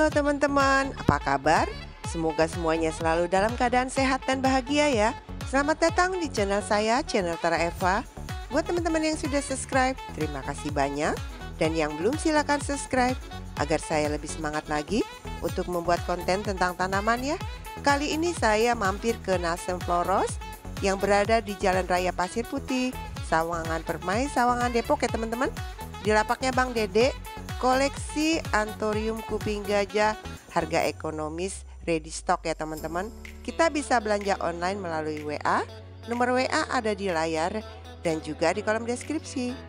Halo teman-teman, apa kabar? Semoga semuanya selalu dalam keadaan sehat dan bahagia ya. Selamat datang di channel saya, channel Tara Eva. Buat teman-teman yang sudah subscribe, terima kasih banyak. Dan yang belum silakan subscribe, agar saya lebih semangat lagi untuk membuat konten tentang tanaman ya. Kali ini saya mampir ke Nasem Floros yang berada di Jalan Raya Pasir Putih, Sawangan Permai, Sawangan Depok ya teman-teman. Di lapaknya Bang Dede, koleksi anthurium kuping gajah, harga ekonomis, ready stock ya teman-teman. Kita bisa belanja online melalui WA, nomor WA ada di layar dan juga di kolom deskripsi.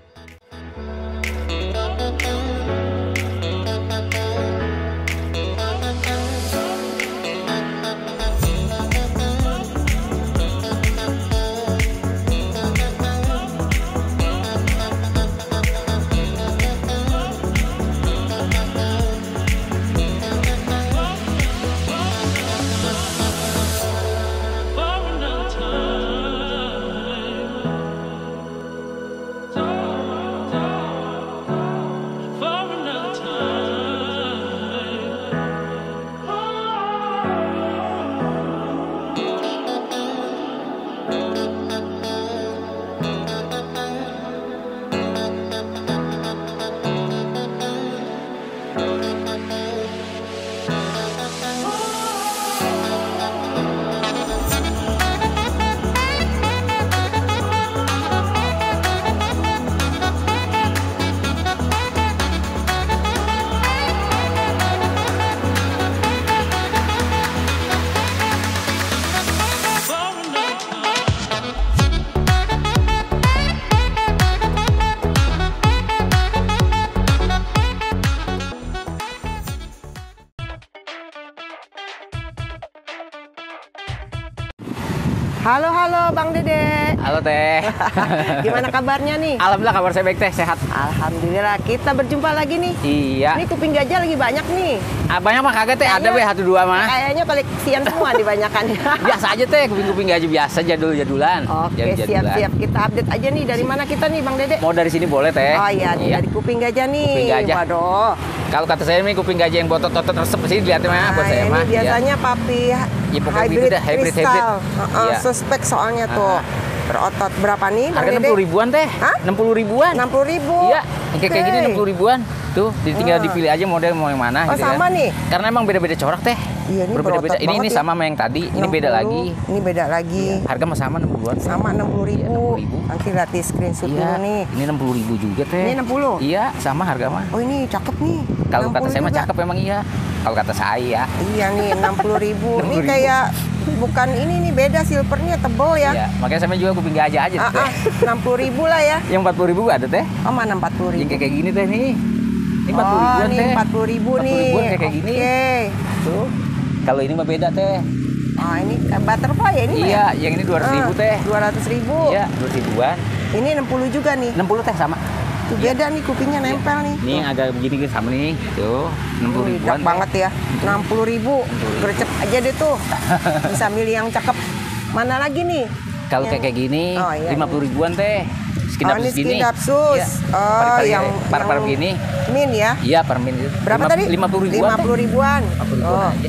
Halo Bang Dede. Halo Teh. Gimana kabarnya nih? Alhamdulillah kabar saya baik Teh, sehat. Alhamdulillah, kita berjumpa lagi nih. Iya. Ini kuping gajah lagi banyak nih. Banyak mah kagak Teh, ada satu dua mah. Kayaknya koleksian semua dibanyakan. Biasa aja Teh, kuping-kuping gajah biasa, jadul-jadulan. Oke, siap-siap. Kita update aja nih, dari mana kita nih Bang Dede? Mau dari sini boleh Teh. Oh iya, dari kuping gajah nih. Kuping gajah. Waduh. Kalau kata saya nih kuping gajah yang botot-botot resep sih dilihatnya mah buat saya mah. Ini biasanya papi ya, pokoknya hybrid gitu dah, hybrid. Iya. Suspek soalnya tuh. Berotot berapa nih Bang Harga Dede? 60 ribuan Teh. Hah? 60 ribuan. 60 ribu? Iya, kayak gini 60 ribuan. Tuh, tinggal dipilih aja model mau yang mana. Oh gitu sama kan. nih? Karena emang beda-beda corak Teh. Iya, ini berbeda-beda. Ini sama sama yang tadi, ini beda lagi. Ini beda lagi. Iya. Harga mah sama 60-an. Sama 60 ribu. Iya, 60.000. Nanti lihat di screenshot Iya, dulu nih. ini 60 ribu juga Teh. Ini 60? Iya, sama harga mah. Oh ini cakep nih. Kalau kata saya mah juga. cakep emang iya. Kalau kata saya. Iya nih 60 ribu. Ini 60.000. kayak bukan ini nih, beda silvernya tebel ya. Iya, makanya saya juga kuping gajah aja Teh. 60 ribu lah ya. Yang 40 ribu ada Teh. Oh mana 40 ribu? Yang kayak gini Teh nih. Ini 40 ribuan nih Teh. 40 ribu 40 nih. ribuan kayak gini. Oke. Tuh. Kalau ini mah beda Teh. Ah ini butterfly ya ini? Iya, yang ini 200 ribu Teh. 200 ribu. Iya, 200 ribuan. Ini 60 juga nih. 60 Teh sama. Tuh beda nih kupingnya nempel nih. Ini agak begini sama nih. Tuh, 60 ribuan. Enak banget ya. 60 ribu. Gercep aja deh tuh. Bisa milih yang cakep. Mana lagi nih? Kalau kayak gini, Oh, iya, 50 ribuan Teh. Ini skin dapsus. Oh, yang par begini. min ya? Iya, per min. Berapa tadi? 50 ribuan. 50 ribuan. 50 ribuan aja.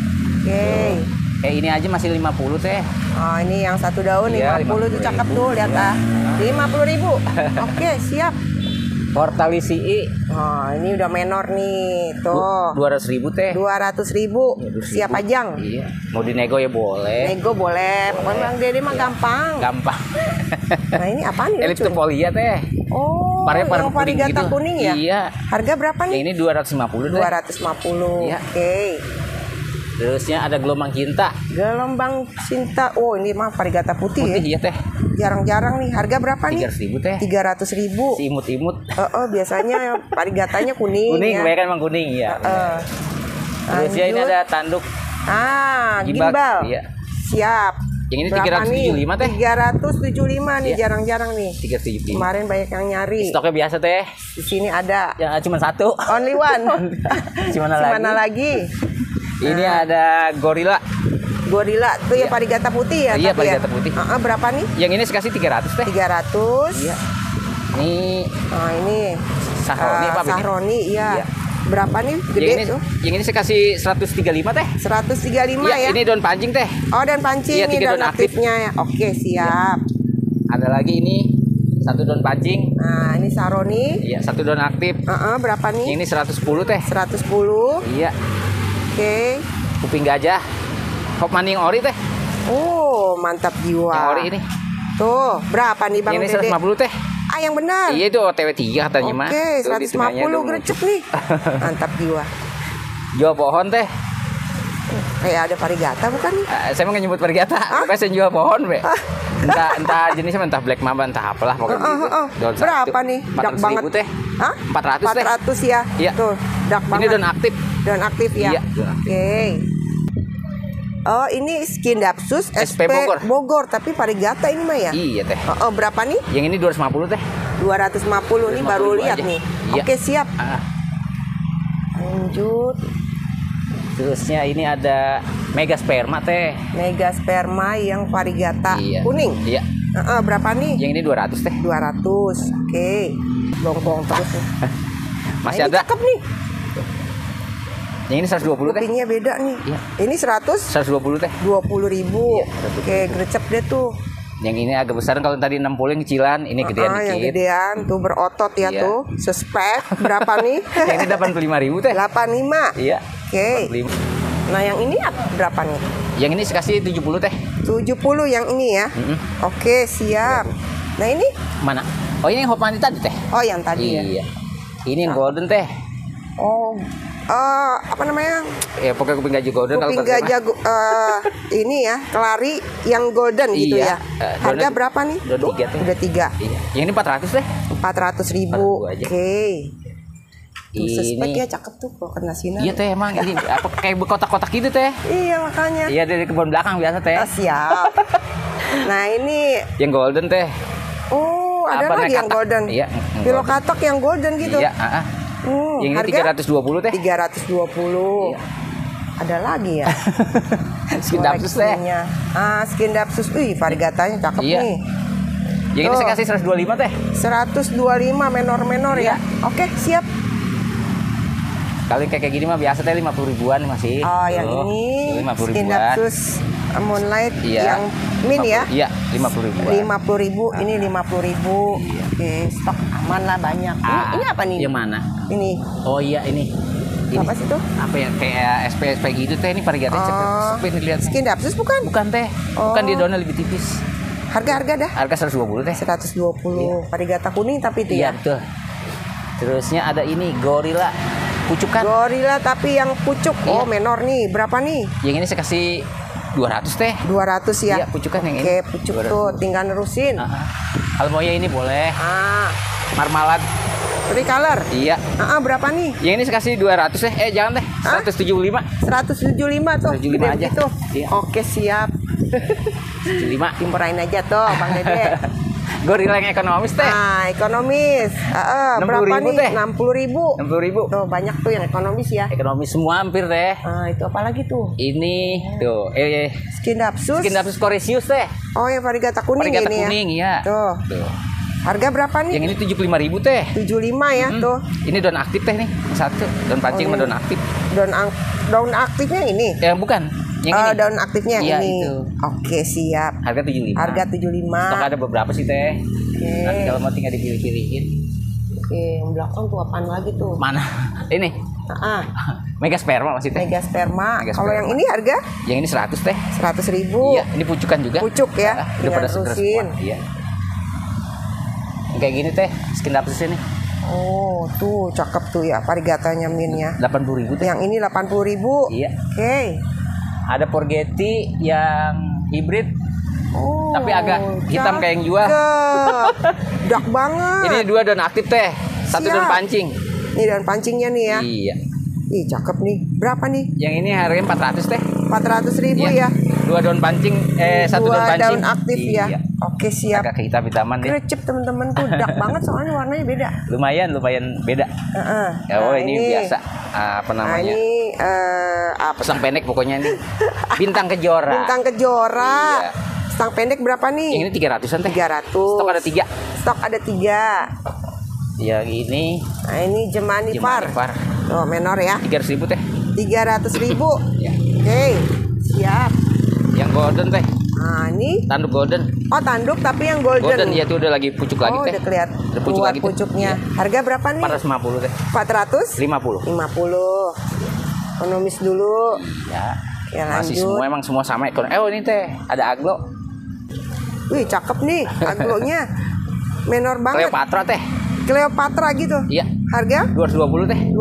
Oke. Ini aja masih 50 Teh. Oh, ini yang satu daun Iya, 50 tuh cakep tuh, lihat ah. 50 ribu. Oke, siap. Portalisi. Oh, ini udah menor nih. Tuh. 200 ribu Teh. 200 ribu. Siap pajang. Iya. Mau dinego ya boleh. Nego boleh. Pokoknya Bang Dede mah gampang. Gampang. Nah, ini apaan ya? Electropolia Teh. Oh, yang varigata kuning ya? Iya. Harga berapa nih? Ini 250 Teh. 250. Iya. Oke. Terusnya ada gelombang cinta. Gelombang cinta. Oh, ini mah varigata putih Putih ya. ya Teh. Jarang-jarang nih. Harga berapa nih? 300 ribu Teh. 300 ribu. Si imut-imut. Biasanya varigatanya kuning. Kuning, ya. kebanyakan emang kuning ya. Terusnya ini ada tanduk gimbal. Iya. Siap. Yang ini Berapa 375 Teh. 375 nih, Iya. jarang-jarang nih. 375. Kemarin banyak yang nyari. Stoknya biasa Teh. Di sini ada. Ya cuma satu. Only one. Mana lagi? Ini ada gorila. Gorila tuh ya Iya. varigata putih ya? Iya, tapi varigata ya? putih. Berapa nih? Yang ini kasih 300 Teh. 300. Iya. Ini Ini Sahroni apa ini? Sahroni, iya. Iya. Berapa nih gede tuh? Yang ini saya kasih 135 teh. 135 ya? Ini daun pancing teh. Oh, daun pancing. Iya, ini 3 daun aktifnya ya. Oke, siap. Ada lagi ini 1 daun pancing. Nah, ini saroni. Iya, 1 daun aktif. Berapa nih? Yang ini 110 teh. 110. Iya. Oke. Kuping gajah. Hop maning ori teh. Oh, mantap jiwa. Yang ori ini. Tuh, berapa nih Bang Yang ini Dede? 150 teh. Yang benar. Iya, itu OTW 3 katanya mah. Oke, 150 gercep nih. Mantap jiwa. Jual pohon teh. Kayak ada varigata bukan nih? Saya mau nyebut varigata. Saya jual pohon, Be. Entah jenisnya, entah black mamba, entah apalah pokoknya gitu. Daun berapa nih? Dak banget teh. 400 teh. 400 ya. Iya. Tuh, dak Ini banget. daun aktif. Daun aktif ya. Iya, daun aktif. Oke. Oh, ini Skindapsus SP Bogor, tapi varigata ini mah ya? Iya teh. Berapa nih? Yang ini 250 teh. 250 nih baru lihat nih. Iya. Oke, siap. Lanjut. Terusnya ini ada Mega Sperma teh. Mega Sperma yang varigata kuning. Iya. Berapa nih? Yang ini 200 teh. 200. Oke. Bong-bong terus nih. Masih ini ada. Cakep nih. Yang ini 120 teh. Kupingnya beda nih. Iya. Ini 120 teh. 20.000. Iya, Oke, grecep deh tuh. Yang ini agak besar, kalau tadi 60 yang kecilan, ini gedean dikit. Yang gedean tuh berotot ya tuh. Suspek berapa nih? Yang ini 85.000 teh. 85. Iya. Oke. Nah, yang ini berapa nih? Yang ini kasih 70 teh. 70 yang ini ya. Oke, siap. Nah, ini mana? Oh, ini yang hop money tadi teh. Oh, yang tadi ya. Iya. Ini yang golden teh. Oh. Apa namanya? Ya pokoknya kuping gajah golden. Kuping gajah ini ya, kelari yang golden gitu ya. Harga berapa nih? Udah 3 teh. Iya. Yang ini 400 teh. 400.000. Oke. Ini ya cakep tuh kalau kena sinar. Iya teh, emang ini apa kayak berkotak-kotak gitu teh. Iya, makanya. Iya, dari kebun belakang biasa teh. Siap. Nah, ini yang golden teh. Oh, ada lagi yang golden. Iya. Pilokatok yang golden gitu. Iya, yang ini 320 teh. 320. Iya. Ada lagi ya. Skindapsus teh. Skindapsus. Varigatanya cakep nih. Yang ini saya kasih 125 teh. 125 menor ya. Oke, siap. Kalau kayak gini mah biasa teh 50 ribuan masih. Oh, yang ini 50 ribuan. Skindapsus Moonlight yang min ya? Iya, 50 ribuan. 50.000, ini 50.000. Iya. Oke, stok aman lah banyak. Ini apa nih? Yang mana? Ini. Oh iya, ini. Apa sih tuh? Apa ya, kayak SP gitu teh, ini varigata cepet lihat. Skindapsus bukan? Bukan teh. Bukan, dia daunnya lebih tipis. Harga dah? Harga 120 teh. 120. Varigata kuning tapi itu ya. Iya, betul. Terusnya ada ini Gorilla pucukan. Gorilla tapi yang pucuk. Oh, menor nih. Berapa nih? Yang ini saya kasih 200 teh. 200 ya. Iya, pucukan yang ini. Oke, pucuk 200. Tuh, tinggal nerusin. Kalau mau ya ini boleh. Marmalad. Tricolor. Iya. Berapa nih? Yang ini saya kasih 200 teh. Jangan teh. 175. 175 tuh. 175 aja. Gitu. Iya. Oke, siap. 75. Timpurain aja tuh, Bang Dede. Gorilla yang ekonomis teh. Ekonomis. Berapa nih? 60.000. 60.000. Tuh, banyak tuh yang ekonomis ya. Ekonomis semua hampir teh. Itu apa lagi tuh? Ini tuh, Skindapsus Coresius teh. Oh, yang varigata kuning varigata ini kuning, ya. Tuh. Harga berapa nih? Yang ini 75.000 teh. 75 ya, tuh. Ini daun aktif teh nih. Satu, daun pancing sama daun aktif. Daun aktifnya ini? Bukan. Yang ini. Daun aktifnya yang ini. Itu. Oke, siap. Harga 75. Harga 75. Stok ada beberapa sih teh. Oke. Nanti kalau mau tinggal dipilih-pilihin. Oke, yang belakang tuh apaan lagi tuh? Mana? Ini. Mega Sperma masih teh. Mega Sperma. Kalau yang ini harga? Yang ini 100 teh. 100.000. Iya, ini pucukan juga. Pucuk ya. Udah pada seger semua. Iya. Kayak gini teh, Skindapsus ini. Oh, tuh cakep tuh ya varigatanya minnya. 80.000 teh. Yang ini 80.000. Iya. Oke. Ada Porgeti yang hibrid. Oh, tapi agak hitam kayak yang jual. Dak banget. Ini 2 daun aktif teh. 1 daun pancing. Ini daun pancingnya nih ya. Iya. Ih, cakep nih. Berapa nih? Yang ini harganya 400 teh. 400.000 ya. 2 daun pancing, 1 daun pancing. 2 daun aktif ya. Oke, siap. Agak kehitam-hitaman deh. Grecep teman-teman tuh dak banget soalnya warnanya beda. Lumayan beda. Ini biasa. Apa namanya? Ini apa? Pasang pendek pokoknya ini. Bintang Kejora. Bintang Kejora. Iya. Stang pendek berapa nih? Yang ini 300-an teh. 300. Stok ada 3. Stok ada 3. Yang ini. Nah, ini Jemani Far. Oh, menor ya. 300.000 teh. 300.000. Ya. Oke, siap. Yang golden teh. Nah, ini tanduk golden. Oh, tanduk tapi yang golden. Golden ya, itu udah lagi pucuk lagi teh. Udah kelihatan. Udah pucuk lagi pucuknya. Ya. Harga berapa nih? 450 teh. 450. 50. Ekonomis dulu. Ya. Ya, lanjut. Masih emang semua sama ekonomi. Ini teh ada aglo. Wih, cakep nih aglonya. Menor banget. Cleopatra teh. Cleopatra gitu. Iya. Harga? 220 teh.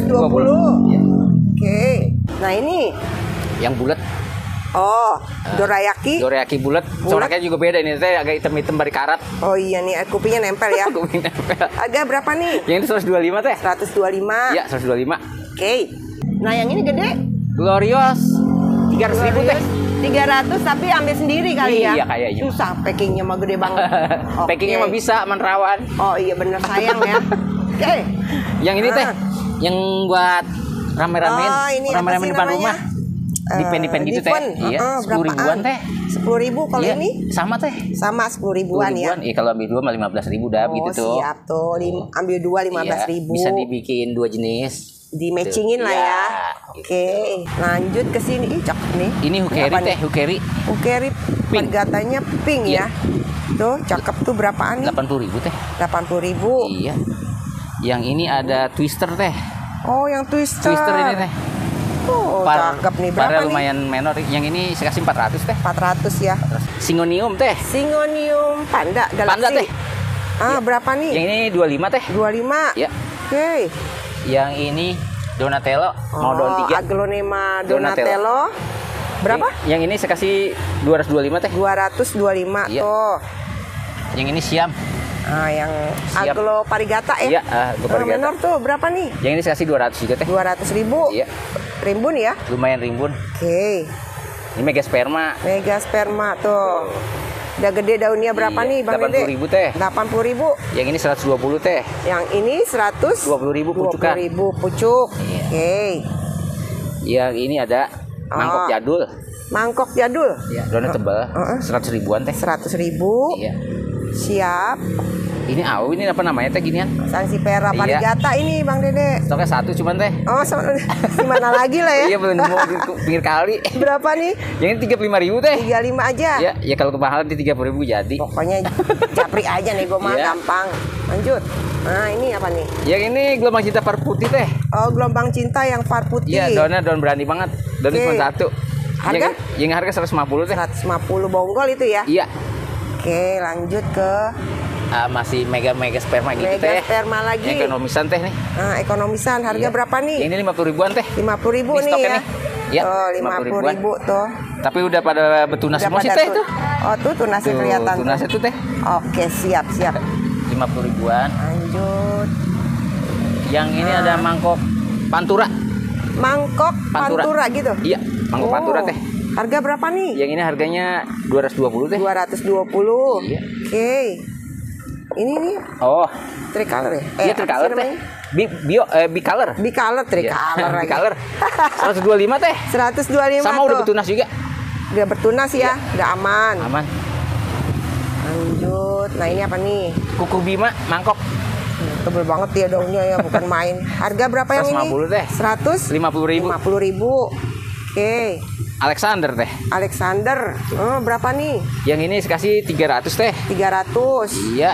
220. Iya. Oke. Nah, ini yang bulat. Oh, dorayaki. Dorayaki bulat. Coraknya juga beda ini teh, agak hitam-hitam bari karat. Oh iya nih, kupingnya nempel ya. Kuping nempel. Harga berapa nih? Yang ini 125 teh. 125. Iya, 125. Oke. Nah, yang ini gede. Glorious. 300.000 teh. 300 tapi ambil sendiri kali ya. Iya kayaknya. Susah packingnya mah gede banget. Packingnya mah bisa menerawan. Oh iya bener, sayang ya. Oke. Yang ini teh, yang buat rame-ramein, Oh, ini rame-ramein depan namanya? rumah. Dipen gitu teh. Iya, 10.000-an teh. 10.000 kalau Iya, ini? sama teh. Sama 10.000-an ya. Iya, kalau ambil 2 mah 15.000 dah gitu tuh. Siap tuh. Ambil 2 15.000. Iya, bisa dibikin 2 jenis. Di-matchingin lah ya. Oke, lanjut ke sini. Ih, cakep nih. Ini hukeri teh, hukeri. Hukeri Pink. gatanya pink ya. Tuh, cakep tuh berapaan nih? 80.000 teh. 80.000. Iya. Yang ini ada twister teh. Oh, yang twister. Twister ini teh. Oh, cakep nih. Berapa nih? lumayan menor. Yang ini saya kasih 400 teh. 400 ya. Singonium teh. Singonium panda galaksi. Panda teh. Berapa nih? Yang ini 25 teh. 25. Ya. Oke. Yang ini Donatello, mau daun 3. Aglonema Donatello. Berapa? Yang ini saya kasih 225 teh. 225 Iya. tuh. Yang ini Siam. Yang Siap. Aglo Parigata ya? Iya, Aglo Parigata. Menor tuh berapa nih? Yang ini saya kasih 200 juga teh. 200.000. Iya. Rimbun ya? Lumayan rimbun. Oke. Ini mega sperma. Mega sperma tuh. Udah gede daunnya berapa nih Bang Dede? 80.000 teh. 80.000. Yang ini 120 teh. Yang ini 20.000 pucukan. 20.000 pucuk. Iya. Oke. Yang ini ada mangkok jadul. Mangkok jadul. Iya, daunnya tebal. 100 ribuan teh. 100.000. Iya. Siap. Ini ini apa namanya teh ginian? Sansevieria Iya. Parigata ini Bang Dede. Stoknya 1 cuman teh. Oh, di mana lagi lah ya? Iya, belum nemu di pinggir kali. Berapa nih? Yang ini 35.000 teh. 35 aja. Ya kalau kemahalan di 30.000 jadi. Pokoknya japri aja nih gue mah Iya. gampang. Lanjut. Nah, ini apa nih? Yang ini gelombang cinta par putih teh. Oh, gelombang cinta yang far putih. Iya, daunnya daun berani banget. Daunnya Oke. cuma 1. Harga? Yang harga 150 teh. 150 bonggol itu ya. Iya. Oke, lanjut ke Masih mega sperma gitu mega teh. sperma lagi. Yang ekonomisan teh nih. Ekonomisan harga Iya. berapa nih? Yang ini 50.000-an teh. 50.000 Ini nih stoknya ya. nih. Iya, Oh, 50.000 tuh. Tapi udah pada betunas Udah semua sih pada teh tuh. itu. Oh, tuh tunasnya kelihatan. Tunasnya tuh teh. Oke, siap. 50.000-an. Lanjut. Yang ini ada mangkok pantura. Mangkok pantura gitu. Iya, mangkok pantura teh. Harga berapa nih? Yang ini harganya 220 teh. 220. Iya. Oke. Ini nih Oh, tricolor ya? iya apa tricolor sih teh. namanya? Bicolor. Bicolor, tricolor lagi. Bicolor. 125 teh. 125 Sama tuh. udah betunas juga. Udah bertunas ya, udah aman. Aman. Lanjut. Nah, ini apa nih? Kuku Bima mangkok Tebel banget ya daunnya ya, bukan main. Harga berapa yang ini? 150 teh. 50.000. 50.000. Oke. Alexander teh. Alexander. Berapa nih? Yang ini kasih 300 teh. 300. Iya.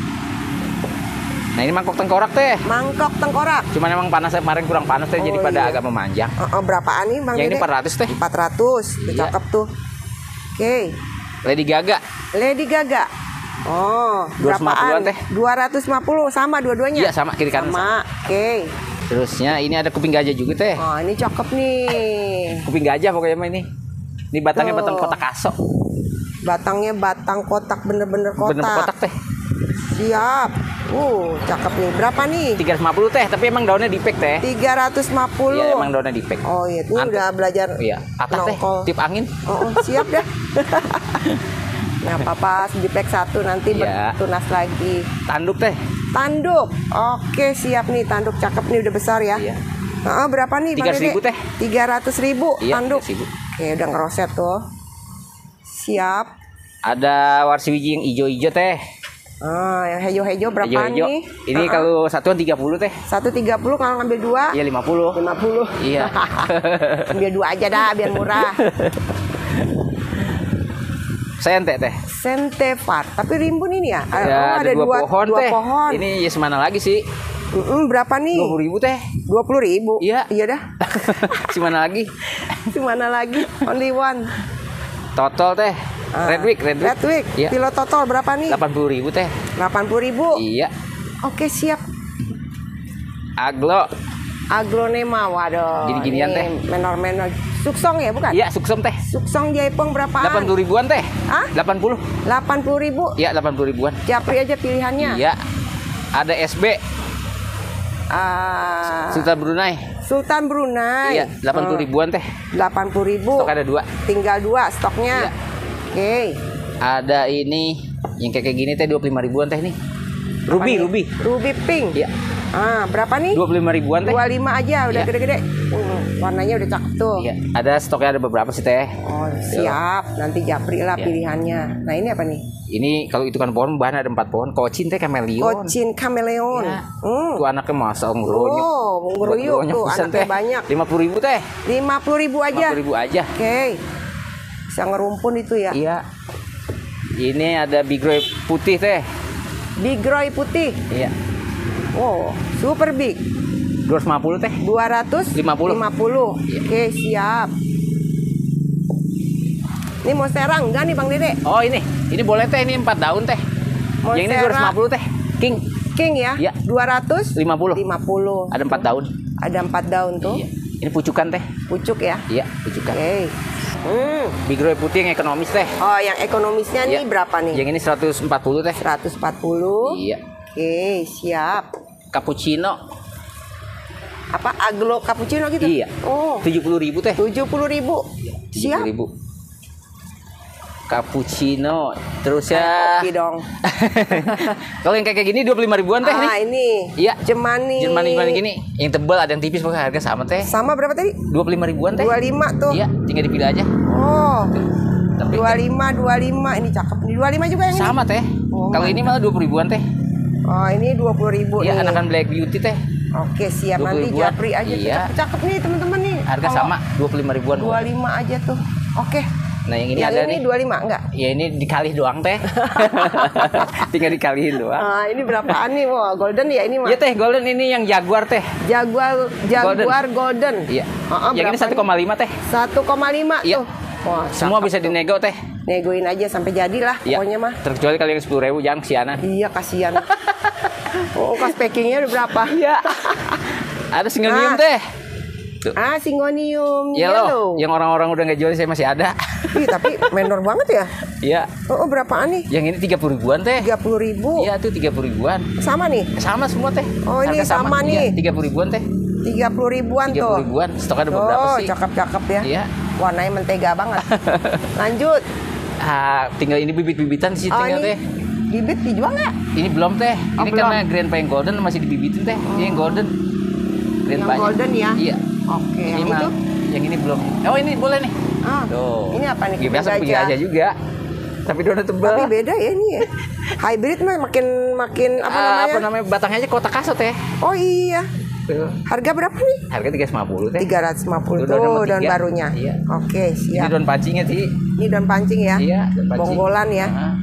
Nah, ini mangkok tengkorak teh. Mangkok tengkorak. Cuman emang panasnya kemarin kurang panas teh, jadi pada iya. agak memanjang. Berapaan nih Bang Yang ini Dede? 400 teh. 400. Tuh, Iya. cakep tuh. Oke. Lady Gaga. Lady Gaga. Oh, 250-an berapaan? teh. 250 sama dua-duanya? Iya, sama kiri kanan. Sama. Oke. Terusnya ini ada kuping gajah juga teh. Oh, ini cakep nih. Kuping gajah pokoknya mah ini. Ini batangnya Tuh. batang kotak kaso. Batangnya batang kotak, bener-bener kotak. Bener kotak teh. Siap. Cakep nih. Berapa nih? 350 teh, tapi emang daunnya dipek teh. 350. Iya, emang daunnya dipek. Oh iya, ini udah belajar Iya, atas teh, nongkol. tip angin. Siap dah. Nah, pas di pack 1 nanti Iya. bertunas lagi. Tanduk teh. Tanduk. Oke, siap nih. Tanduk cakep nih, udah besar ya. Iya. Berapa nih Bang 300.000 Dede? teh. 300.000 Iya, tanduk. 300.000. Oke, udah ngeroset tuh. Siap. Ada warsi wiji yang ijo-ijo teh. Yang hijau-hijau berapa Hijau-hijau. nih? Ini kalau satuan 30 teh. 130, kalau ngambil 2? Iya 50. 50. Iya. Ambil 2 aja dah biar murah. Sente teh. Sentefar, tapi rimbun ini ya? Ya, ada dua pohon dua teh. pohon. Ini ya semana lagi sih? Berapa nih? 20.000 teh. 20.000? Iya. Iya dah. Semana lagi? Semana lagi? Only one. Total teh. Redwick. Iya. Kilo total berapa nih? 80.000 teh. 80.000? Iya. Oke, siap. Aglonema, waduh. Gini-ginian teh. Menor. Suksong ya, bukan? Iya, suksong teh. Suksong jaipong berapaan? 80 ribuan teh. Hah? 80. 80.000? Iya, 80 ribuan. Japri aja pilihannya. Iya. Ada SB. Sultan Brunei. Sultan Brunei. Iya, 80 ribuan teh. 80.000. Stok ada 2. Tinggal 2 stoknya. Iya. Oke. Ada ini yang kayak gini teh 25 ribuan teh nih. Ruby. Ruby pink. Iya. Berapa nih? 25 ribuan teh. 25 aja, udah Iya. gede-gede. Warnanya udah cakep tuh. Iya. Ada stoknya ada beberapa sih teh. Oh, siap. Nanti japri lah Iya. pilihannya. Nah, ini apa nih? Ini kalau itu kan pohon bahan ada 4 pohon. Kocin teh kameleon. Kocin kameleon. Ya. Tuh anaknya masa ngeronyok. Oh, ngeruyuk tuh anaknya banyak. 50.000 teh. 50.000 aja. 50.000 aja. Oke. Bisa ngerumpun itu ya. Iya. Ini ada bigroy putih teh. Bigroy putih. Iya. Oh, super big. 250 teh. 250. Iya. Oke, siap. Ini monstera enggak nih Bang Dede? Oh ini boleh teh, ini 4 daun teh. Yang ini 250 teh. King ya? Iya. 250. 50. Ada 4 daun. Ada 4 daun tuh. Iya. Ini pucukan teh. Pucuk ya? Iya, pucukan. Oke. Bigroy putih yang ekonomis teh. Oh, yang ekonomisnya nih Iya. berapa nih? Yang ini 140 teh. 140. Iya. Oke, siap. Cappuccino. Apa aglo cappuccino gitu? Iya. Oh, 70.000 teh. 70.000. Siap. 70.000. Cappuccino. Terus ya. Kopi dong. Kalau yang kayak gini 25 ribuan teh nih. Ini. Iya. Jemani gini. Yang tebal ada yang tipis pokoknya harga sama teh. sama berapa tadi? 25 ribuan teh. 25 tuh. Iya, tinggal dipilih aja. Oh. Tapi 25 ini cakep. 25 juga yang ini. sama teh. Oh, Kalau ini malah 20 ribuan teh. Oh, ini 20.000 Iya, nih. anakan Black Beauty teh. Oke, siap. 20 Nanti ribuan. japri aja. Iya. Cakep nih teman-teman nih. Harga Kalau sama 25 ribuan. 25 aja tuh. Oke. Nah, yang ini Yang ada ini nih. 25 enggak? Ya ini dikali doang teh. Tinggal dikaliin doang. Ini berapaan nih? Wah, golden ya ini mah. Iya teh, golden ini yang Jaguar teh. Jaguar golden. Iya. Yang ini 1,5 teh. 1,5 Iya. tuh. Wah, Semua cakep bisa tuh. dinego teh. Negoin aja sampai jadilah Iya. pokoknya mah. Terkecuali kalian 10.000 jangan kesianan. Iya, kasihan. Cost packingnya udah berapa? Iya. Ada singonium teh. Tuh. Singonium Yellow. Yang orang-orang udah nggak jual saya masih ada. Ih, tapi menor banget ya. Iya. Oh, berapaan nih? Yang ini 30 ribuan teh. 30.000. Iya tuh 30 ribuan. Sama nih. Sama semua teh. Oh, ini Harga sama nih. Iya, 30 ribuan teh. 30 ribuan 30 tuh. ribuan. Stok ada beberapa Oh, sih. cakep-cakep ya. Iya. Warnanya mentega banget. Lanjut. Tinggal ini bibit-bibitan sih tinggal ini teh. bibit dijual nggak? Ini belum teh. Ini belum. karena Grandpa yang golden masih dibibitin teh. Ini yang golden. Yang golden ya? Iya. Oke, Ini yang mah- itu? Yang ini belum. Oh, ini boleh nih. Tuh. Ini apa nih? Ya, biasa Kuping punya gajah. aja juga. Tapi daunnya tebal. Tapi beda ya ini ya. Hybrid mah makin apa namanya? Batangnya aja kotak kasut teh. Oh iya. Tuh. Harga berapa nih? Harga 350 teh. 350 Itu daun nomor tuh daun 3. barunya. Iya. Oke, Ini siap. daun pancingnya sih. Ini daun pancing ya? Iya, daun pancing. Bonggolan ya. Nah,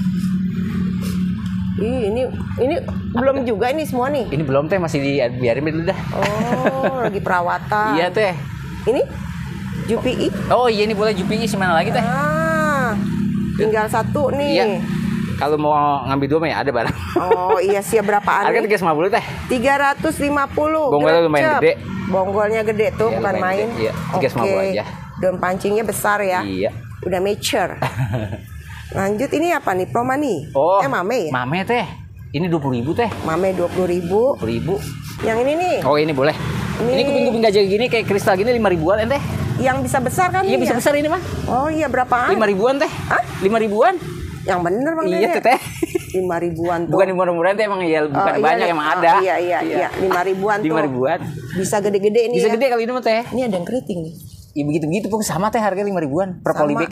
Ini belum juga ini semua nih. ini belum teh, masih dibiarin dulu dah. Oh, lagi perawatan. Iya teh. Ini Jupi. Oh iya, ini boleh Jupi sih, mana lagi teh? Tinggal satu nih. Iya. Kalau mau ngambil 2 mah ya ada barang. Oh iya, siap berapaan Harga nih? 350 teh. 350. Bonggolnya lumayan Gercep. gede. Bonggolnya gede tuh, Iya, bukan lumayan main. gede. Iya, 350 aja. Daun pancingnya besar ya. Iya. Udah mature. Lanjut, ini apa nih? Promani. Oh. Mame ya? Mame teh. Ini 20.000 teh. Mame 20.000. 20.000. Yang ini nih. Oh, ini boleh. Ini kuping-kuping gajah gini kayak kristal gini 5 ribuan teh. Yang bisa besar kan? Iya, ini bisa ya? besar ini mah. Oh iya, berapaan? 5 ribuan teh. Hah? 5 ribuan. Yang bener Bang Iya Dede. tuh teh. 5 ribuan tuh. Bukan murah-murahan teh, emang ya bukan Oh, banyak iya, emang oh, ada. Iya. 5 ribuan tuh. 5 ribuan. Bisa gede-gede nih Bisa ya. gede kali ini mah teh. Ini ada yang keriting nih. Ya begitu-begitu pun sama teh, harga 5 ribuan per Sama. polybag ya.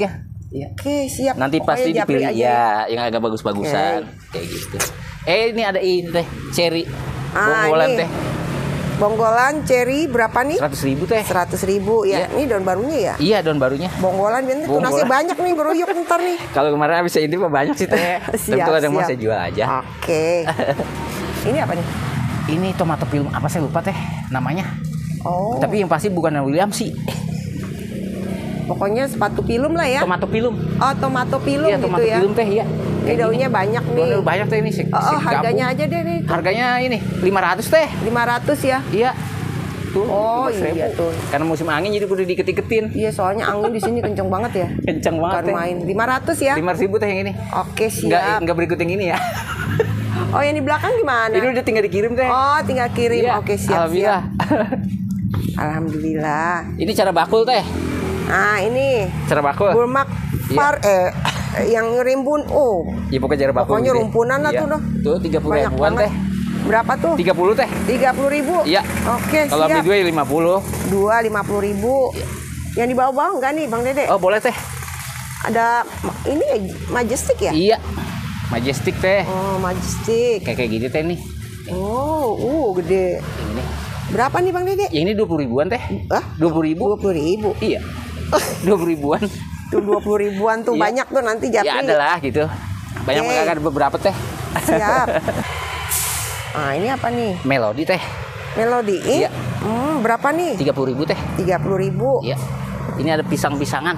Iya. Oke, siap. Nanti Pokoknya pasti japri dipilih aja ya, yang agak bagus-bagusan kayak gitu. Ini ada ini teh, cherry. Bonggolan ini. teh. Bonggolan cherry berapa nih? 100.000 teh. 100.000 ya. Iya. Ini daun barunya ya? Iya, daun barunya. Bonggolan biar tunasnya banyak nih beruyuk ntar nih. Kalau kemarin habis ini mah banyak sih teh. Tapi kalau ada mau saya jual aja. Oke. Ini apa nih? Ini tomato film apa saya lupa teh namanya. Oh. Tapi yang pasti bukan William sih. Pokoknya sepatu film lah ya. Tomato film. Oh, tomato film Iya, gitu tomato ya. film teh ya. Ini daunnya banyak nih. Daunnya banyak teh ini. Harganya aja deh nih. Harganya ini 500 teh. 500 ya. Iya. Tuh, oh iya tuh. Karena musim angin jadi kudu dikit-diketin. Iya, soalnya angin di sini kenceng banget ya. Kenceng banget. Bukan main. 500 ya. 5.000 teh yang ini. Oke, siap. Enggak berikut yang ini ya. Oh, yang di belakang gimana? Ini udah tinggal dikirim teh. Oh, tinggal kirim. Iya, Oke, siap. Alhamdulillah. Alhamdulillah. Ini cara bakul teh. Ah, ini. Cara bakul. Bulmak far yang rimbun. Oh. Ya pokoknya cara bakul. Pokoknya rumpunan lah tuh. Tuh 30.000-an teh. Berapa tuh? 30 teh. 30.000. Iya. Oke, kalau siap. beli 2 50. 50.000. Iya. Yang di bawah-bawah enggak nih, Bang Dede? Oh, boleh teh. Ada ini Majestic ya? Iya. Majestic teh. Oh, Majestic. Kayak gini teh nih. Oh, gede. Ini. Berapa nih Bang Dede? Yang ini 20.000-an teh. Hah? 20.000. 20.000. Iya. 20.000-an. Tuh 20.000-an tuh Iya. banyak tuh nanti japri. Ya ada lah gitu. Banyak ada beberapa teh. Siap. Ah, ini apa nih? Melodi teh. Melodi. Iya. Berapa nih? 30.000 teh. 30.000. Iya. Ini ada pisang-pisangan.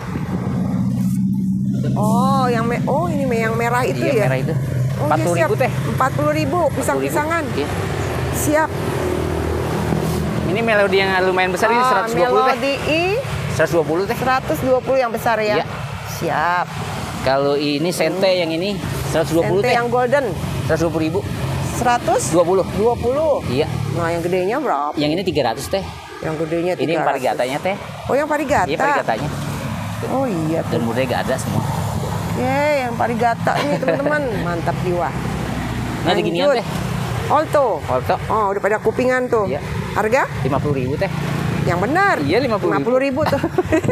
Oh, ini yang merah itu iya, ya? merah itu. Oh, 40.000 teh. 40.000 pisang-pisangan. Iya. Siap. Ini melodi yang lumayan besar ini 120 teh. Melodi 120 teh. 120 yang besar ya? Iya. Siap. Kalau ini sente yang ini 120 Sente teh. yang golden 120.000. 120. 20. Iya. Nah, yang gedenya berapa? Yang ini 300 teh. Yang gedenya 300. Ini yang varigatanya teh. Oh, yang varigata. Iya, varigatanya. Oh iya tuh. Dan mudanya gak ada semua. Yang varigata ini teman-teman. Mantap jiwa. Nah, ada ginian teh. Alto. Alto. Oh, udah pada kupingan tuh. Iya. Harga? 50.000 teh. Yang benar. Iya, 50.000. 50.000 tuh.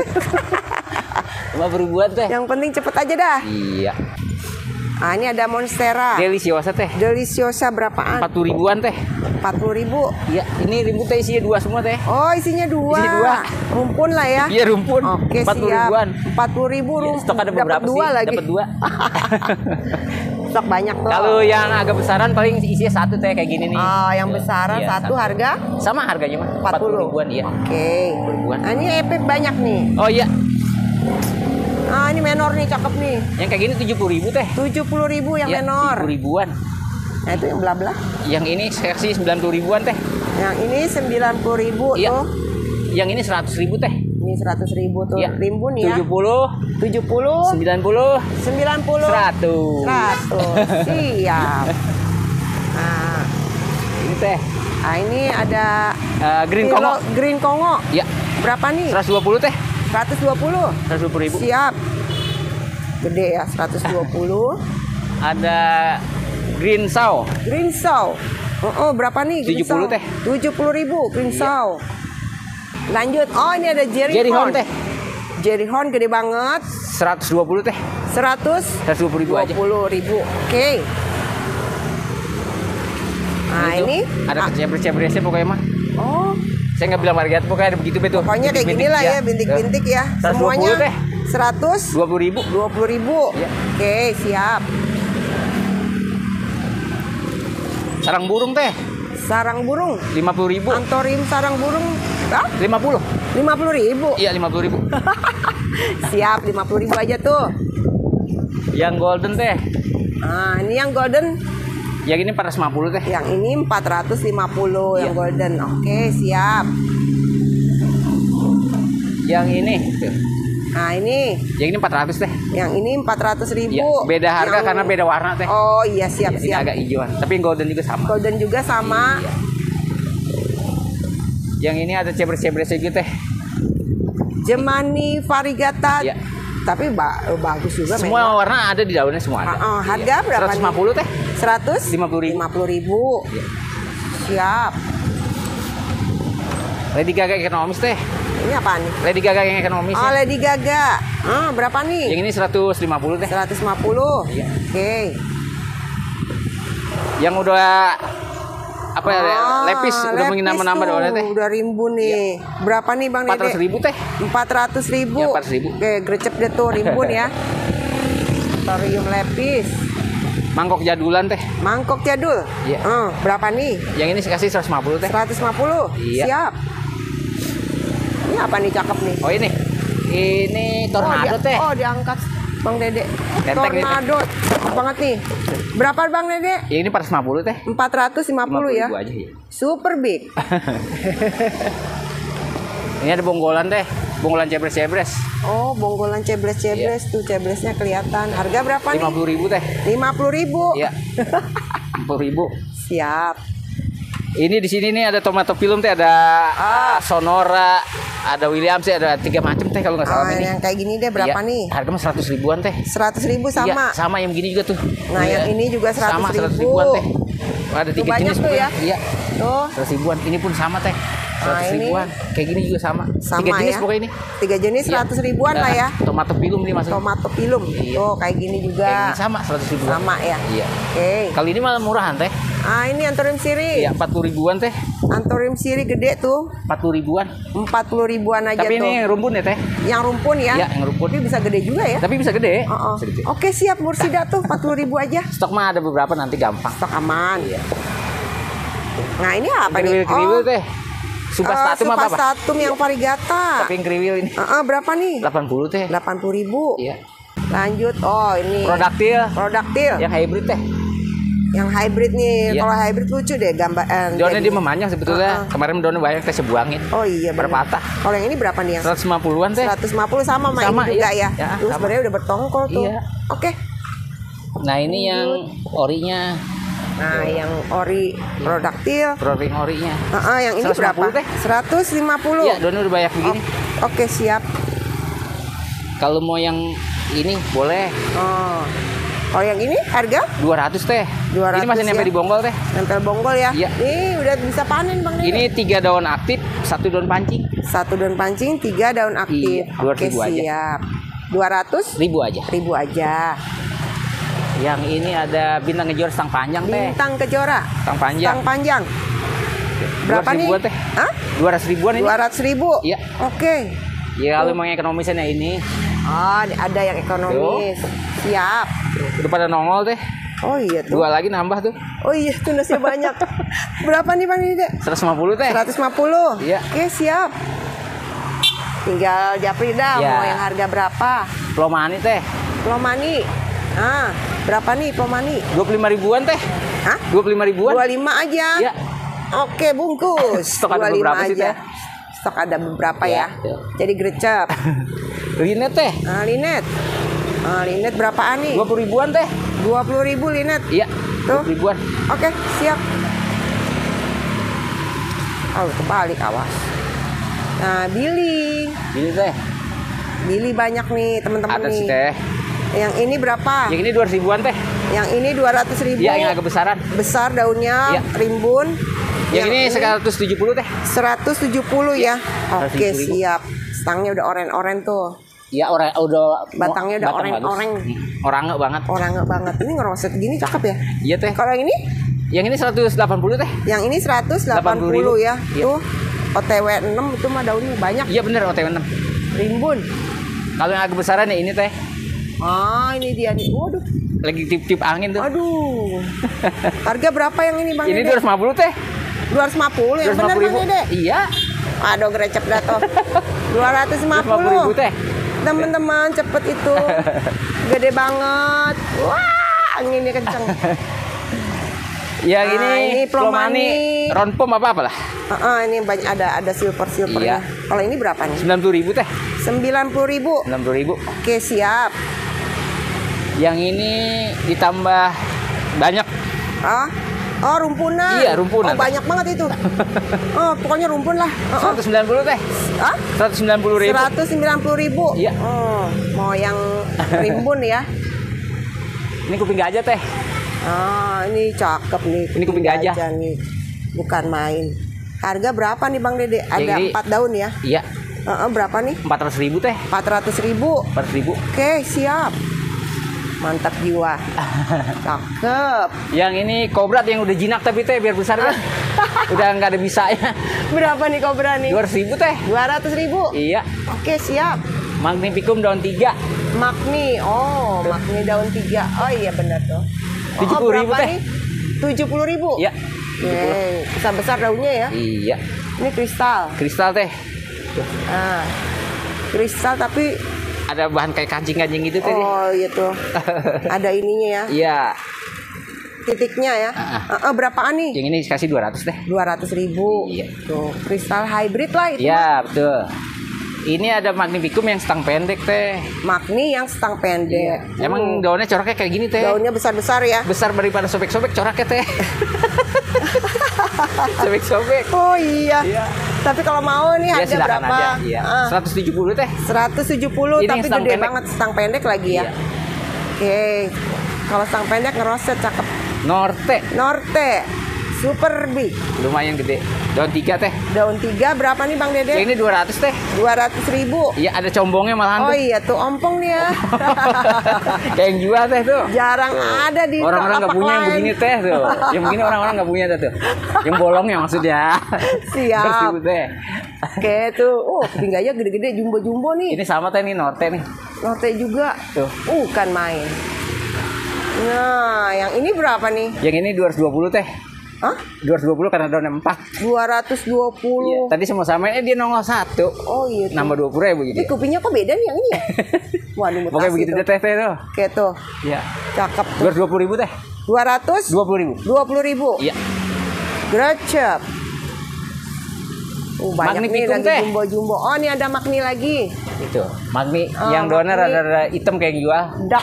50.000-an teh. Yang penting cepet aja dah. Iya. Ah, ini ada Monstera. Deliciosa teh. Deliciosa berapaan? 40.000-an teh. 40.000. Iya, ini ribu teh isinya 2 semua teh. Oh, isinya 2. Isinya 2. Rumpun lah ya. Iya, rumpun. Oke, 40.000-an. 40.000 Iya, rumpun. stok ada beberapa Dapat sih. 2 lagi. Dapat 2. Stok banyak tuh. Kalau yang agak besaran paling isinya 1 teh kayak gini nih. Oh, yang besaran Iya, 1 harga? Sama harganya mah. 40.000-an iya. Oke. 40.000-an. Nah, ini epip banyak nih. Oh iya. Ah, ini menor nih, cakep nih. Yang kayak gini 70.000 teh. 70.000 yang Ya, menor. 70.000-an. Nah, itu yang belah-belah. Yang ini versi 90.000-an teh. Yang ini 90.000 Iya. tuh. Yang ini 100.000 teh. Ini 100.000 tuh. Iya. Rimbun ya. 70, 70, 90, 90, 100. 100. Siap. Nah, Ini teh. ini ada Green Kongo. Green Kongo. Ya, Berapa nih? 120 teh. 120. 120.000. Siap. Gede ya, 120. Ada Green Saw. Green Saw. Berapa nih? Green 70 Saw? teh. 70.000 Green Saw. Lanjut. Oh, ini ada Jerry Horn Horn teh. Jerry Horn gede banget. 120 teh. 120.000 aja. 120.000. Oke. Nah, Itu ini ada kecebres-cebresnya pokoknya mah. Oh, Saya nggak bilang harga, pokoknya ada begitu betul. pokoknya kayak gini lah ya, bintik-bintik ya. 120 Semuanya teh. 120.000. 20.000. Iya. Oke, siap. Sarang burung teh. Sarang burung. 50.000. Antorium sarang burung. 50. 50.000. Iya, 50.000. Siap, 50.000 aja tuh. Yang golden teh. Nah, ini yang golden. Yang ini 450 teh. Yang ini 450 yang Iya. golden. Oke, siap. Yang ini. Tuh. Nah, ini. Yang ini 400 teh. Yang ini 400.000. Iya, beda harga Yang- karena beda warna teh. Oh iya, siap, Ini siap. agak hijauan, tapi yang golden juga sama. Golden juga sama. Iya. Yang ini ada cebres-cebresnya gitu teh. Gemani variegata. Iya. Tapi bagus juga Semua warna ada di daunnya semua ada. harga berapa nih? 150 teh. 100? 50.000. 50.000. Iya. Siap. Lady Gaga ekonomis teh. Ini apa nih? Lady Gaga yang ekonomis. Oh, Ya. Lady Gaga. Berapa nih? Yang ini 150 teh. 150. Iya. Oke. Yang udah apa ya? Lepis udah menambah doanya teh. Udah rimbun nih. Berapa nih Bang Dede? 400.000 teh. 400.000. Ya, 400.000. Oke, grecep deh tuh rimbun ya. Torium lepis. Mangkok jadulan teh. Mangkok jadul. Iya. Berapa nih? Yang ini kasih 150 teh. 150. Iya. Siap. Ini apa nih cakep nih? Oh ini. Ini tornado teh. Oh, diangkat Bang Dede. Tenteng nih, Tornado. Cakep banget nih. Berapa Bang Dede? Yang ini 450 teh. 450 ya. 50.000 aja ya. Super big. Ini ada bonggolan teh. Bonggolan cebres-cebres. Oh, bonggolan cebles-cebles tuh ceblesnya kelihatan. Harga berapa nih? 50.000 teh. 50.000. Iya. 50.000. Siap. Ini di sini nih ada tomato film teh, ada Sonora, ada Williams teh, ada 3 macam teh kalau nggak salah ini. Yang kayak gini deh berapa Iya, nih? Harga mah 100 ribuan teh. 100.000 sama. Iya, sama yang gini juga tuh. Nah, Iya. yang ini juga 100.000. Sama 100 ribuan teh. Ada Tuh 3 banyak jenis tuh ya. Iya. Tuh. 100 ribuan. Ini pun sama teh. 100 ini ribuan. Kayak gini juga sama. Sama 3 jenis ya. pokoknya ini. 3 jenis Iya. 100 ribuan lah ya. Tomato film nih maksudnya. Tomato film. Iya. Tuh kayak gini juga. Kayak gini sama 100 ribuan. Sama ya. Iya. Oke. Kali ini malah murahan teh. Ini antorium siri. Iya, 40 ribuan teh. Antorium siri gede tuh. 40 ribuan. 40 ribuan aja Tapi tuh. ini rumpun ya teh. Yang rumpun ya. Iya, yang rumpun. Tapi bisa gede juga ya. Tapi bisa gede. Oh. Bisa gede. Oke, siap Mursida tuh 40.000 aja. Stok mah ada beberapa nanti gampang. Stok aman. Iya. Nah, ini apa nih? Kriwil teh. Supastatum apa? Supastatum yang varigata. Tapi yang kriwil ini Berapa nih? 80 teh. 80.000. Iya. Lanjut. Oh, ini. Produktil. Yang hybrid teh. Yang hybrid nih. Iya. Kalau hybrid lucu deh gambar. Daunnya dia memanjang sebetulnya. Kemarin daunnya banyak teh sebuangin. Oh iya benar. Berpatah. Kalau yang ini berapa nih yang? 150-an teh. 150 sama Sama, ini juga iya. ya. Ya, Terus sama. sebenarnya udah bertongkol tuh. Iya. Oke. Nah, ini yang orinya. Nah, yang ori produktil. Growing orinya. Yang ini 150 berapa? teh. 150. Iya, daunnya udah banyak begini. Oke, siap. Kalau mau yang ini boleh. Oh. Kalau yang ini harga 200 teh. 200 Ini masih nempel ya. di bonggol teh. nempel bonggol ya. Iya. Ini udah bisa panen Bang Dede. Ini 3 daun aktif, 1 daun pancing. 1 daun pancing, 3 daun aktif. Iya, Oke, 200.000 aja. siap. 200.000 Ribu aja. Yang ini ada bintang ngejor stang panjang teh. Bintang kejora. Stang panjang. Stang panjang. Berapa 200 nih? ribuan teh. Hah? 200 ribuan ini. 200.000. Iya. Oke. Ya kalau emang ekonomisnya ini. Oh, ada yang ekonomis. Siap. Udah pada nongol teh. Oh iya tuh. 2 lagi nambah tuh. Oh iya, tunasnya banyak. Berapa nih Bang Dede? 150 teh. 150. Iya. Oke, siap. Tinggal japri dah Iya. mau yang harga berapa. Plomani teh. Plomani. Berapa nih Plomani? 25 ribuan teh. Hah? 25 ribuan. 25 aja. Iya. Oke, bungkus. Stok ada 25 beberapa sih, aja. Teh. Stok ada beberapa Iya, ya. iya. Jadi grecep. Linet teh. Linet. Linet berapaan nih? 20 ribuan teh. 20.000 linet. Iya. Tuh. 20 ribuan. Oke, siap. Kebalik, awas. Nah, Billy. Ini teh. Billy banyak nih teman-teman Ada nih. sih teh. Yang ini berapa? Yang ini 200 ribuan teh. Yang ini 200.000. Iya, yang agak besaran. Besar daunnya, Iya. rimbun. Yang ini 170 teh. 170 ya. Oke, 170.000. siap. Stangnya udah oren-oren tuh. Iya, udah Batangnya udah batang oreng-oreng. bagus. Orangnya banget. Orangnya banget. Ini ngeroset gini cakep ya. Iya teh. Kalau yang ini? Yang ini 180 teh. Yang ini 180 ya. Iya. Tuh. OTW 6 itu mah daunnya banyak. Iya bener OTW 6. Rimbun. Kalau yang agak besaran ya ini teh. Ini dia nih. Waduh. Lagi tip-tip angin tuh. Aduh. Harga berapa yang ini Bang Ini Dede? 250 teh. 250 yang benar Bang Dede. Iya. Aduh, gerecep dah tuh. 250.000 250. teh. Teman-teman cepet itu. Gede banget. Wah, anginnya kenceng. Yang ini Plomani. round pom apa lah? Ini banyak ada silvernya. Iya. Kalau ini berapa nih? 90.000 teh. 90.000. 60.000. Oke, siap. Yang ini ditambah banyak. Rumpunan. Iya, rumpunan. Banyak banget itu. Pokoknya rumpun lah. 190 teh. 190.000. 190.000. Iya. Mau yang rimbun ya. Ini kuping gajah teh. Ini cakep nih. Ini kuping gajah nih. Bukan main. Harga berapa nih Bang Dede? Ada Yang ini- 4 daun ya. Iya. Berapa nih? 400.000 teh. 400.000. 400.000. Oke, siap. Mantap jiwa. Cakep. Yang ini kobra yang udah jinak tapi teh biar besar kan. Udah nggak ada bisanya. Berapa nih kobra nih? 200.000 teh. 200.000. Iya. Oke, siap. Magnificum daun 3. Magni. Oh, magni daun 3. Oh iya benar tuh. 70.000 teh. 70.000. Iya. Oke, besar-besar daunnya ya. Iya. Ini kristal. Kristal teh. Ah. Kristal tapi Ada bahan kayak kancing-kancing gitu teh. oh gitu. Ada ininya ya. Iya. Titiknya ya. Berapaan nih? Yang ini kasih 200 teh. 200.000. Iya. Tuh, kristal hybrid lah itu. Iya, betul. Ini ada Magnificum yang stang pendek teh. Magni yang stang pendek. Emang daunnya coraknya kayak gini teh. Daunnya besar-besar ya. Besar daripada sobek-sobek coraknya teh. Sobek-sobek. Oh iya. Iya. Tapi kalau mau nih Ya, harga silakan berapa? aja. Iya. 170 teh. 170 Ini tapi stang gede pendek. banget stang pendek lagi ya. Iya. Oke. Kalau stang pendek ngeroset cakep. Norte. Super big. Lumayan gede. Daun 3 teh. Daun 3 berapa nih Bang Dede? Yang ini 200 teh. 200.000. Iya, ada combongnya malahan Oh tuh. iya tuh ompong nih ya. Kayak yang jual teh tuh. Jarang ada di Orang-orang nggak toko punya yang lain. begini teh tuh. Yang begini orang-orang nggak punya tuh. Yang bolongnya maksudnya. Siap. 200.000 teh. Oke tuh. Oh, kuping gajah gede-gede jumbo-jumbo nih. Ini sama teh nih Norte nih. Norte juga. Tuh. Kan main. Nah, yang ini berapa nih? Yang ini 220 teh. Hah? 220 karena daunnya 4. 220. Iya. Tadi semua sama dia nongol 1. Oh iya tuh. Nambah 20.000 Ini gitu. kupingnya kok beda nih yang ini ya? Waduh, mutasi Pokoknya begitu tuh. deh teh tuh. Oke tuh. Iya. Cakep tuh. 220.000 teh. 200? 20.000. 20.000. Iya. Grecep. Banyak nih Magnificum lagi teh. jumbo-jumbo. Oh, ini ada Magni lagi. Itu. Magni Oh, yang daunnya Magni. rada-rada hitam kayak yang jual. Dak.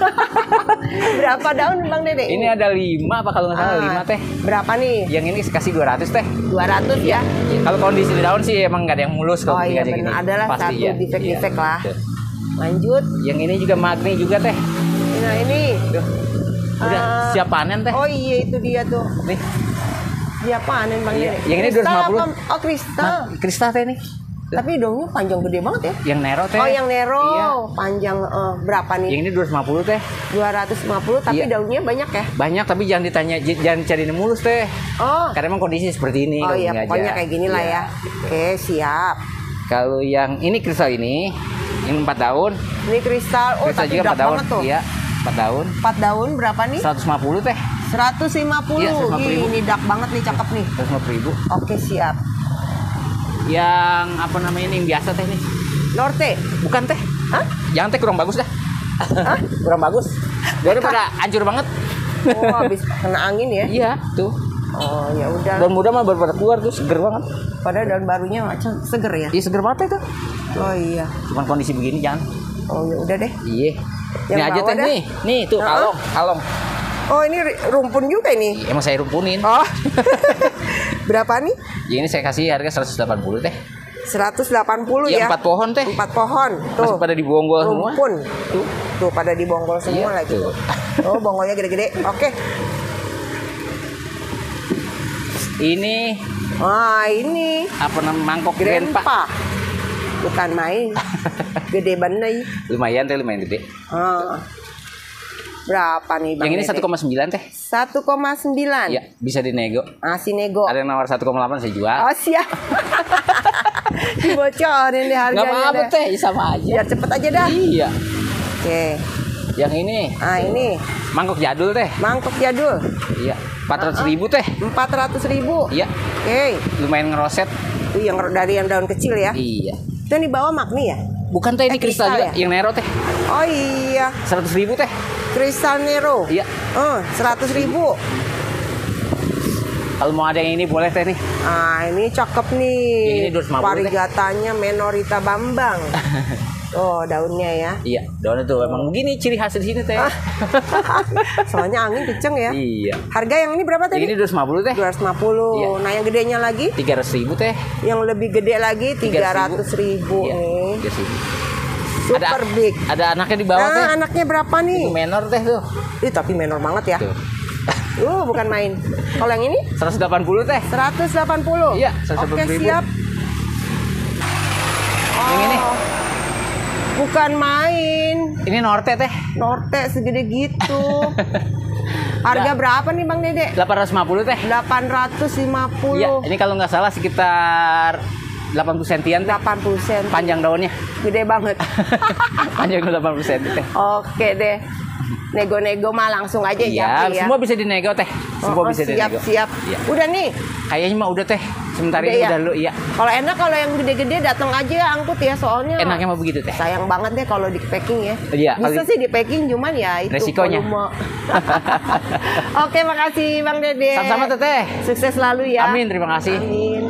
Berapa daun Bang Dede? Ini ada 5 apa kalau nggak salah 5 teh. Berapa nih? Yang ini kasih 200 teh. 200 ya. Kalau kondisi daun sih emang nggak ada yang mulus kalau Oh iya begini aja benar. gini. Adalah Pasti satu ya. defek-defek Iya. lah. Tuh. Lanjut. Yang ini juga Magni juga teh. Nah, ini. Tuh. Udah Ah. siap panen teh. Oh iya itu dia tuh. Nih. Dia panen Bang Iya. Dede. Yang ini Kristal 250. apa? Oh, kristal. Kristal teh nih. Tapi daunnya panjang gede banget ya. Yang Nero teh. Oh, yang Nero. Iya. Panjang berapa nih? Yang ini 250 teh. 250 tapi Iya. daunnya banyak ya. Banyak tapi jangan ditanya, jangan cari mulus teh. Oh. Karena emang kondisi seperti ini. Oh kalau iya, gini pokoknya aja. kayak gini lah Iya. ya. Oke, siap. Kalau yang ini kristal ini, yang 4 daun. Ini kristal. Oh, Kristal tapi juga dark 4 daun. banget tuh. Iya, 4 daun. 4 daun berapa nih? 150 teh. 150. Iya, 150.000. Ini dark banget nih, cakep nih. 150.000. Oke, siap. Yang apa namanya ini yang biasa teh nih? Norte. Bukan teh. Hah? Yang teh kurang bagus dah. Kurang bagus. Daunnya pada hancur banget. Oh, habis kena angin ya. Iya, tuh. Oh, ya udah. Daun muda mah baru pada keluar tuh, seger banget. Padahal daun barunya macam seger ya. Iya, seger banget itu. Oh iya. Cuman kondisi begini jangan. Oh, ya udah deh. Iya. Yang Ini aja bawah teh dah. nih. Nih tuh kalong. Oh, ini rumpun juga ini. Emang saya rumpunin. Oh. Berapa nih? Ya ini saya kasih harga 180 teh. 180 Ya, ya. 4 pohon teh. 4 pohon. Tuh. Masih pada dibonggol semua. Rumpun. Tuh pada dibonggol semua Iya, lagi. tuh. Oh, bonggolnya gede-gede. Oke. Ini Wah, ini apa namanya mangkok grandpa. Grandpa. Bukan main. Gede banget. Lumayan teh, lumayan gede. Ah. Berapa nih Bang? Yang ini Dede? 1,9 teh. 1,9. Ya, bisa dinego. Masih nego. Ada yang nawar 1,8 saya jual. Oh, siap. Dibocorin deh harganya. Nggak apa-apa deh. teh, sama aja. Biar cepet aja dah. Iya. Oke. Yang ini Ah, ini mangkok jadul teh. mangkok jadul. Iya. 400.000 teh. 400.000. Iya. Oke. Lumayan ngeroset. Itu yang dari yang daun kecil ya. Iya. Itu yang di bawah Magni ya? Bukan teh, ini kristal kristal juga. ya? Yang Nero teh. Oh iya. 100.000 teh. Kristal Nero. Iya. 100.000. Kalau mau ada yang ini boleh teh nih. Ah, ini cakep nih. Yang ini 250 deh. Varigatanya Menorita Bambang. Oh, daunnya ya. Iya, daunnya tuh emang begini ciri khas di sini teh. Soalnya angin kenceng ya. Iya. Harga yang ini berapa Yang tadi? ini 250 teh. 250. Iya. Nah, yang gedenya lagi? 300.000 teh. Yang lebih gede lagi 300.000 Iya, nih. 300.000. Super big. Ada anaknya di bawah teh. Nah, anaknya berapa nih? Itu menor teh tuh. Ih, tapi menor banget ya. Tuh. Bukan main. Kalau yang ini 180 teh. 180. Iya, 180.000. Oke, siap. Yang ini. Bukan main. Ini Norte teh. Norte segede gitu. Harga berapa nih Bang Dede? 850 teh. 850. Iya, ini kalau nggak salah sekitar 80 sentian teh. 80 sen. Panjang daunnya. Gede banget. Panjang 80 senti teh. Oke deh. Nego-nego mah langsung aja Iya, ya. semua bisa dinego teh. Semua bisa siap, dinego. siap. Iya. Udah nih. Kayaknya mah udah teh. Sebentar Udah ini ya? udah dulu, iya. Kalau enak kalau yang gede-gede datang aja ya, angkut ya soalnya. Enaknya mah begitu teh. Sayang banget deh kalau di packing ya. Iya, Bisa sih di packing cuman ya itu resikonya. volume. Oke, makasih Bang Dede. Sama-sama teteh. Sukses selalu ya. Amin, terima kasih. Amin.